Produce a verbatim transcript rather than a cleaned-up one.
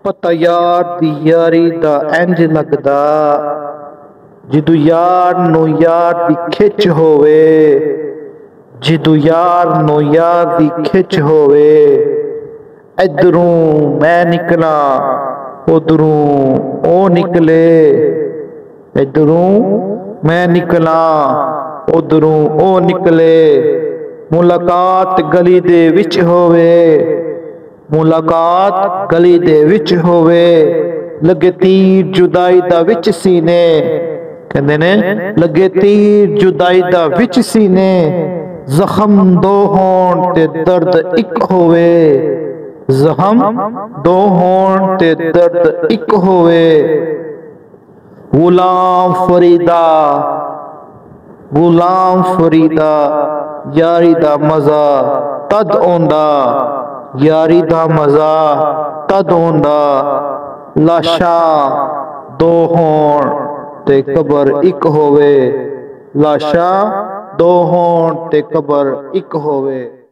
पता यार दी यारी दा इंज लगदा जिदू यार नू यार दी खिच होवे, जिदू यार नू यार दी खिच होवे। इधरों मैं निकला उधरों ओ निकले, इधरों मैं निकला उधरों ओ निकले। मुलाकात गली दे विच होवे, मुलाकात गली दे विच होवे। लगे तीर जुदाई दा विच सीने, कहंदे ने लगे तीर जुदाई दा विच सीने। जख्म दो होण ते दर्द इक होवे, जख्म दो होण ते दर्द इक होवे। गुलाम फरीदा, गुलाम फरीदा यारी दा मजा तद आउंदा, यारी दा मजा तद आउंदा। लाशां दो होण ते कबर इक होवे, लाशां दो होण ते कबर इक होवे।